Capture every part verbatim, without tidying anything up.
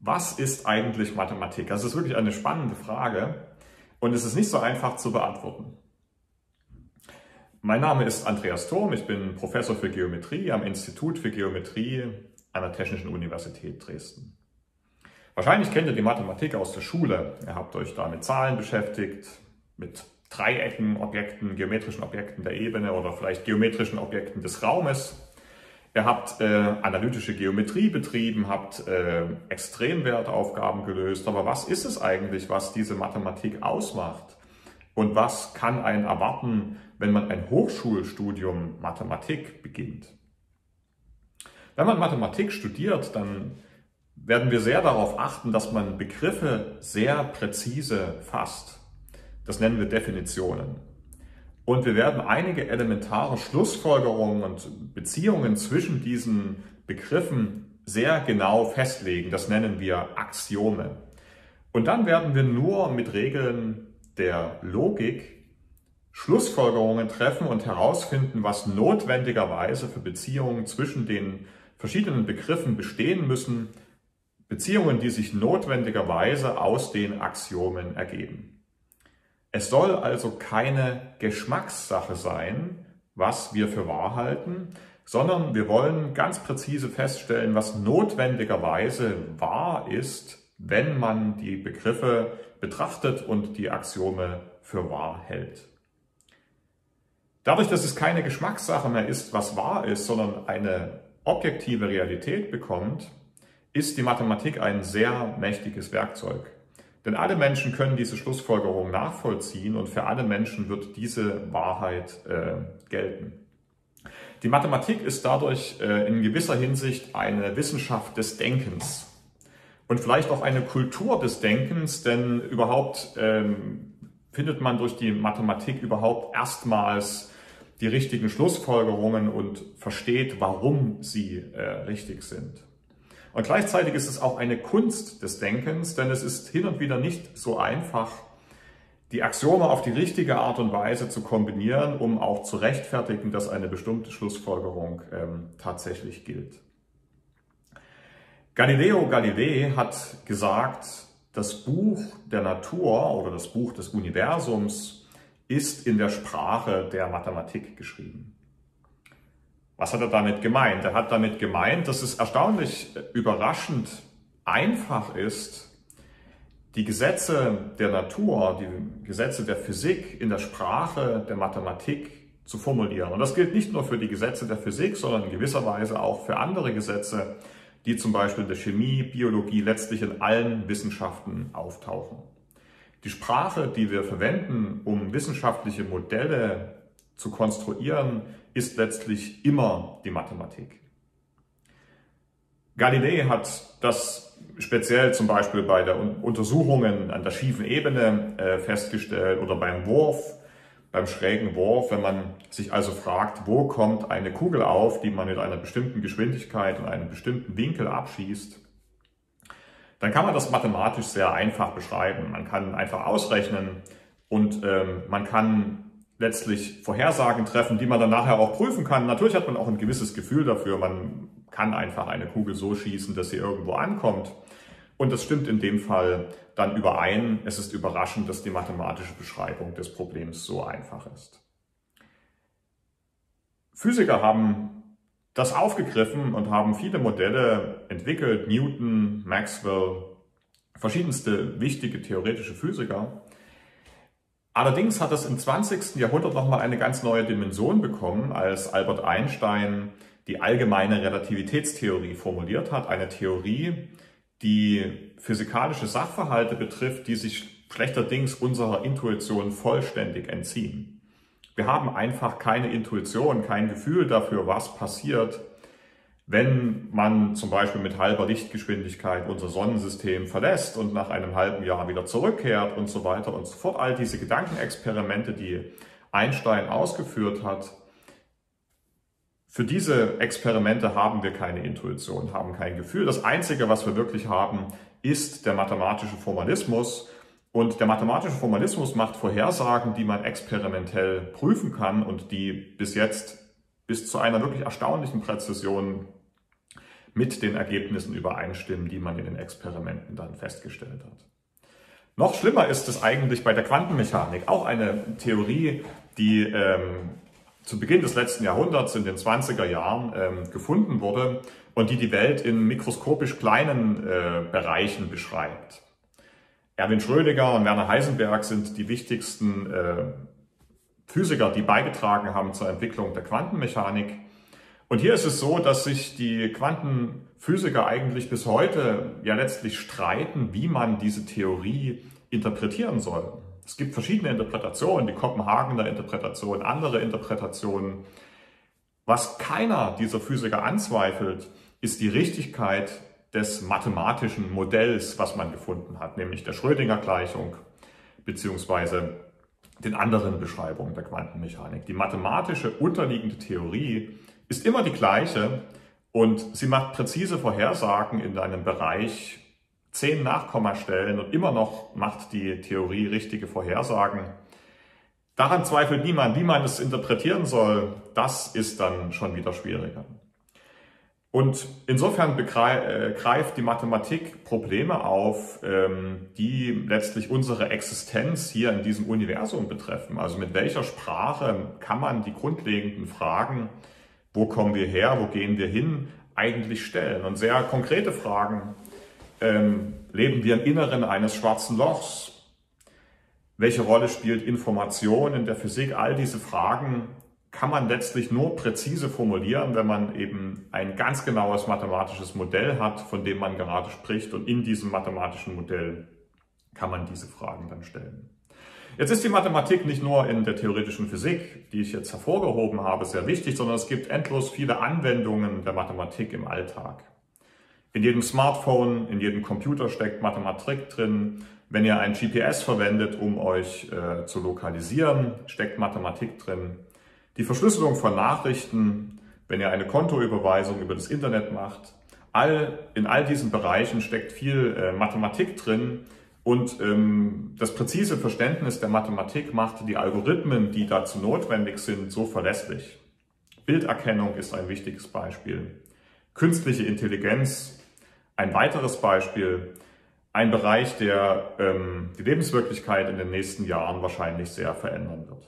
Was ist eigentlich Mathematik? Das ist wirklich eine spannende Frage und es ist nicht so einfach zu beantworten. Mein Name ist Andreas Thurm, ich bin Professor für Geometrie am Institut für Geometrie an der Technischen Universität Dresden. Wahrscheinlich kennt ihr die Mathematik aus der Schule. Ihr habt euch da mit Zahlen beschäftigt, mit Dreiecken, Objekten, geometrischen Objekten der Ebene oder vielleicht geometrischen Objekten des Raumes. Ihr habt äh, analytische Geometrie betrieben, habt äh, Extremwertaufgaben gelöst. Aber was ist es eigentlich, was diese Mathematik ausmacht? Und was kann einen erwarten, wenn man ein Hochschulstudium Mathematik beginnt? Wenn man Mathematik studiert, dann werden wir sehr darauf achten, dass man Begriffe sehr präzise fasst. Das nennen wir Definitionen. Und wir werden einige elementare Schlussfolgerungen und Beziehungen zwischen diesen Begriffen sehr genau festlegen. Das nennen wir Axiome. Und dann werden wir nur mit Regeln der Logik Schlussfolgerungen treffen und herausfinden, was notwendigerweise für Beziehungen zwischen den verschiedenen Begriffen bestehen müssen. Beziehungen, die sich notwendigerweise aus den Axiomen ergeben. Es soll also keine Geschmackssache sein, was wir für wahr halten, sondern wir wollen ganz präzise feststellen, was notwendigerweise wahr ist, wenn man die Begriffe betrachtet und die Axiome für wahr hält. Dadurch, dass es keine Geschmackssache mehr ist, was wahr ist, sondern eine objektive Realität bekommt, ist die Mathematik ein sehr mächtiges Werkzeug. Denn alle Menschen können diese Schlussfolgerung nachvollziehen und für alle Menschen wird diese Wahrheit äh, gelten. Die Mathematik ist dadurch äh, in gewisser Hinsicht eine Wissenschaft des Denkens und vielleicht auch eine Kultur des Denkens, denn überhaupt ähm, findet man durch die Mathematik überhaupt erstmals die richtigen Schlussfolgerungen und versteht, warum sie äh, richtig sind. Und gleichzeitig ist es auch eine Kunst des Denkens, denn es ist hin und wieder nicht so einfach, die Axiome auf die richtige Art und Weise zu kombinieren, um auch zu rechtfertigen, dass eine bestimmte Schlussfolgerung ähm, tatsächlich gilt. Galileo Galilei hat gesagt, das Buch der Natur oder das Buch des Universums ist in der Sprache der Mathematik geschrieben. Was hat er damit gemeint? Er hat damit gemeint, dass es erstaunlich überraschend einfach ist, die Gesetze der Natur, die Gesetze der Physik in der Sprache der Mathematik zu formulieren. Und das gilt nicht nur für die Gesetze der Physik, sondern in gewisser Weise auch für andere Gesetze, die zum Beispiel in der Chemie, Biologie, letztlich in allen Wissenschaften auftauchen. Die Sprache, die wir verwenden, um wissenschaftliche Modelle zu konstruieren, ist letztlich immer die Mathematik. Galilei hat das speziell zum Beispiel bei den Untersuchungen an der schiefen Ebene äh, festgestellt oder beim Wurf, beim schrägen Wurf, wenn man sich also fragt, wo kommt eine Kugel auf, die man mit einer bestimmten Geschwindigkeit und einem bestimmten Winkel abschießt, dann kann man das mathematisch sehr einfach beschreiben. Man kann einfach ausrechnen und ähm, man kann letztlich Vorhersagen treffen, die man dann nachher auch prüfen kann. Natürlich hat man auch ein gewisses Gefühl dafür. Man kann einfach eine Kugel so schießen, dass sie irgendwo ankommt. Und das stimmt in dem Fall dann überein. Es ist überraschend, dass die mathematische Beschreibung des Problems so einfach ist. Physiker haben das aufgegriffen und haben viele Modelle entwickelt. Newton, Maxwell, verschiedenste wichtige theoretische Physiker. Allerdings hat es im zwanzigsten Jahrhundert nochmal eine ganz neue Dimension bekommen, als Albert Einstein die allgemeine Relativitätstheorie formuliert hat. Eine Theorie, die physikalische Sachverhalte betrifft, die sich schlechterdings unserer Intuition vollständig entziehen. Wir haben einfach keine Intuition, kein Gefühl dafür, was passiert, wenn man zum Beispiel mit halber Lichtgeschwindigkeit unser Sonnensystem verlässt und nach einem halben Jahr wieder zurückkehrt und so weiter und so fort. All diese Gedankenexperimente, die Einstein ausgeführt hat, für diese Experimente haben wir keine Intuition, haben kein Gefühl. Das Einzige, was wir wirklich haben, ist der mathematische Formalismus. Und der mathematische Formalismus macht Vorhersagen, die man experimentell prüfen kann und die bis jetzt bis zu einer wirklich erstaunlichen Präzision mit den Ergebnissen übereinstimmen, die man in den Experimenten dann festgestellt hat. Noch schlimmer ist es eigentlich bei der Quantenmechanik, auch eine Theorie, die ähm, zu Beginn des letzten Jahrhunderts, in den zwanziger Jahren, ähm, gefunden wurde und die die Welt in mikroskopisch kleinen äh, Bereichen beschreibt. Erwin Schrödinger und Werner Heisenberg sind die wichtigsten äh, Physiker, die beigetragen haben zur Entwicklung der Quantenmechanik. Und hier ist es so, dass sich die Quantenphysiker eigentlich bis heute ja letztlich streiten, wie man diese Theorie interpretieren soll. Es gibt verschiedene Interpretationen, die Kopenhagener Interpretation, andere Interpretationen. Was keiner dieser Physiker anzweifelt, ist die Richtigkeit des mathematischen Modells, was man gefunden hat, nämlich der Schrödinger-Gleichung beziehungsweise den anderen Beschreibungen der Quantenmechanik. Die mathematische unterliegende Theorie ist immer die gleiche und sie macht präzise Vorhersagen in einem Bereich zehn Nachkommastellen und immer noch macht die Theorie richtige Vorhersagen. Daran zweifelt niemand, wie man es interpretieren soll. Das ist dann schon wieder schwieriger. Und insofern greift die Mathematik Probleme auf, die letztlich unsere Existenz hier in diesem Universum betreffen. Also mit welcher Sprache kann man die grundlegenden Fragen, wo kommen wir her, wo gehen wir hin, eigentlich stellen? Und sehr konkrete Fragen. Ähm, leben wir im Inneren eines schwarzen Lochs? Welche Rolle spielt Information in der Physik? All diese Fragen kann man letztlich nur präzise formulieren, wenn man eben ein ganz genaues mathematisches Modell hat, von dem man gerade spricht. Und in diesem mathematischen Modell kann man diese Fragen dann stellen. Jetzt ist die Mathematik nicht nur in der theoretischen Physik, die ich jetzt hervorgehoben habe, sehr wichtig, sondern es gibt endlos viele Anwendungen der Mathematik im Alltag. In jedem Smartphone, in jedem Computer steckt Mathematik drin. Wenn ihr ein G P S verwendet, um euch äh, zu lokalisieren, steckt Mathematik drin. Die Verschlüsselung von Nachrichten, wenn ihr eine Kontoüberweisung über das Internet macht, all, in all diesen Bereichen steckt viel äh, Mathematik drin. Und ähm, das präzise Verständnis der Mathematik macht die Algorithmen, die dazu notwendig sind, so verlässlich. Bilderkennung ist ein wichtiges Beispiel. Künstliche Intelligenz, ein weiteres Beispiel. Ein Bereich, der ähm, die Lebenswirklichkeit in den nächsten Jahren wahrscheinlich sehr verändern wird.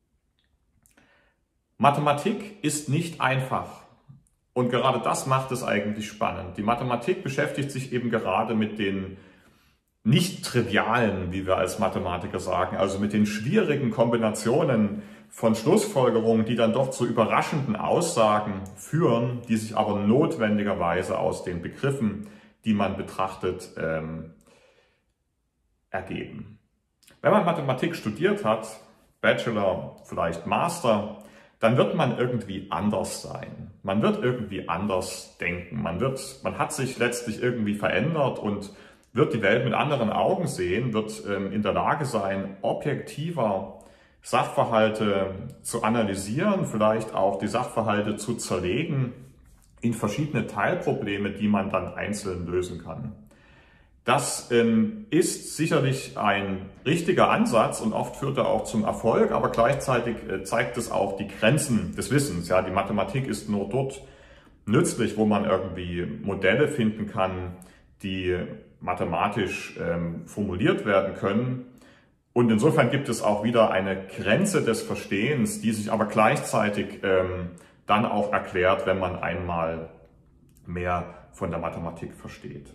Mathematik ist nicht einfach. Und gerade das macht es eigentlich spannend. Die Mathematik beschäftigt sich eben gerade mit den nicht trivialen, wie wir als Mathematiker sagen, also mit den schwierigen Kombinationen von Schlussfolgerungen, die dann doch zu überraschenden Aussagen führen, die sich aber notwendigerweise aus den Begriffen, die man betrachtet, ähm, ergeben. Wenn man Mathematik studiert hat, Bachelor, vielleicht Master, dann wird man irgendwie anders sein. Man wird irgendwie anders denken. Man wird, man hat sich letztlich irgendwie verändert und wird die Welt mit anderen Augen sehen, wird ähm, in der Lage sein, objektiver Sachverhalte zu analysieren, vielleicht auch die Sachverhalte zu zerlegen in verschiedene Teilprobleme, die man dann einzeln lösen kann. Das ähm, ist sicherlich ein richtiger Ansatz und oft führt er auch zum Erfolg, aber gleichzeitig äh, zeigt es auch die Grenzen des Wissens. Ja, die Mathematik ist nur dort nützlich, wo man irgendwie Modelle finden kann, die mathematisch ähm, formuliert werden können. Und insofern gibt es auch wieder eine Grenze des Verstehens, die sich aber gleichzeitig ähm, dann auch erklärt, wenn man einmal mehr von der Mathematik versteht.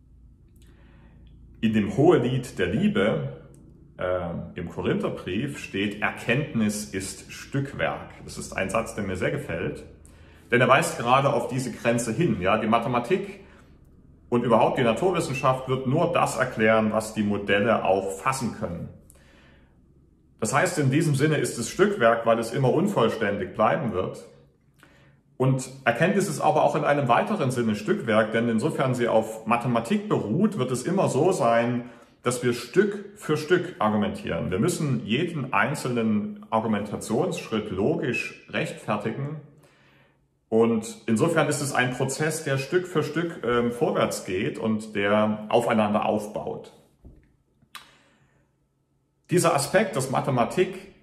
In dem Hohelied der Liebe äh, im Korintherbrief steht, Erkenntnis ist Stückwerk. Das ist ein Satz, der mir sehr gefällt, denn er weist gerade auf diese Grenze hin. Ja, die Mathematik und überhaupt die Naturwissenschaft wird nur das erklären, was die Modelle auch fassen können. Das heißt, in diesem Sinne ist es Stückwerk, weil es immer unvollständig bleiben wird. Und Erkenntnis ist aber auch in einem weiteren Sinne Stückwerk, denn insofern sie auf Mathematik beruht, wird es immer so sein, dass wir Stück für Stück argumentieren. Wir müssen jeden einzelnen Argumentationsschritt logisch rechtfertigen. Und insofern ist es ein Prozess, der Stück für Stück äh, vorwärts geht und der aufeinander aufbaut. Dieser Aspekt, dass Mathematik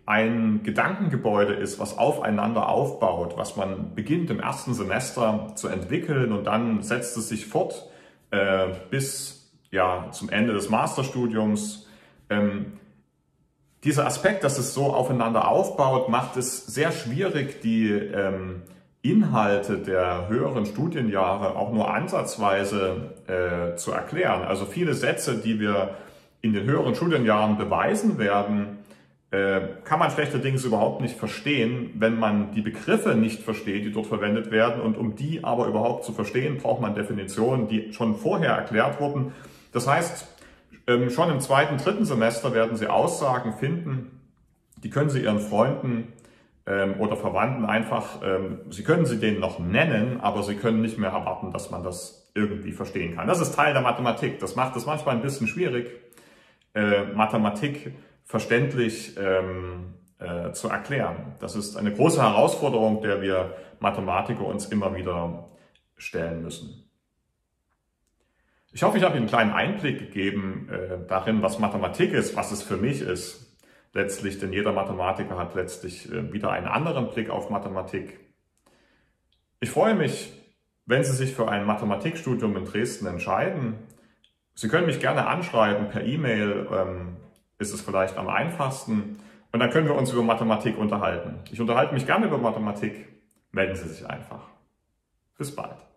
ein Gedankengebäude ist, was aufeinander aufbaut, was man beginnt im ersten Semester zu entwickeln und dann setzt es sich fort äh, bis ja, zum Ende des Masterstudiums. Ähm, dieser Aspekt, dass es so aufeinander aufbaut, macht es sehr schwierig, die ähm, Inhalte der höheren Studienjahre auch nur ansatzweise äh, zu erklären. Also viele Sätze, die wir in den höheren Studienjahren beweisen werden, kann man schlechterdings überhaupt nicht verstehen, wenn man die Begriffe nicht versteht, die dort verwendet werden. Und um die aber überhaupt zu verstehen, braucht man Definitionen, die schon vorher erklärt wurden. Das heißt, schon im zweiten, dritten Semester werden Sie Aussagen finden, die können Sie Ihren Freunden oder Verwandten einfach, Sie können sie denen noch nennen, aber Sie können nicht mehr erwarten, dass man das irgendwie verstehen kann. Das ist Teil der Mathematik. Das macht es manchmal ein bisschen schwierig, Mathematik verständlich ähm, äh, zu erklären. Das ist eine große Herausforderung, der wir Mathematiker uns immer wieder stellen müssen. Ich hoffe, ich habe Ihnen einen kleinen Einblick gegeben äh, darin, was Mathematik ist, was es für mich ist. Letztlich, denn jeder Mathematiker hat letztlich äh, wieder einen anderen Blick auf Mathematik. Ich freue mich, wenn Sie sich für ein Mathematikstudium in Dresden entscheiden. Sie können mich gerne anschreiben per E-Mail, ähm, ist es vielleicht am einfachsten. Und dann können wir uns über Mathematik unterhalten. Ich unterhalte mich gerne über Mathematik. Melden Sie sich einfach. Bis bald.